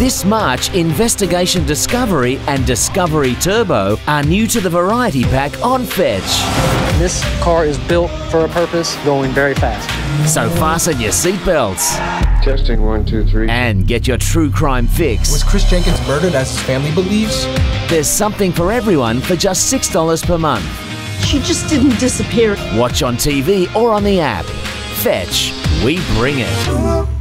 This March, Investigation Discovery and Discovery Turbo are new to the Variety Pack on Fetch. This car is built for a purpose, going very fast. So fasten your seatbelts. Testing 1, 2, 3. And get your true crime fix. Was Chris Jenkins murdered as his family believes? There's something for everyone for just $6 per month. She just didn't disappear. Watch on TV or on the app. Fetch, we bring it.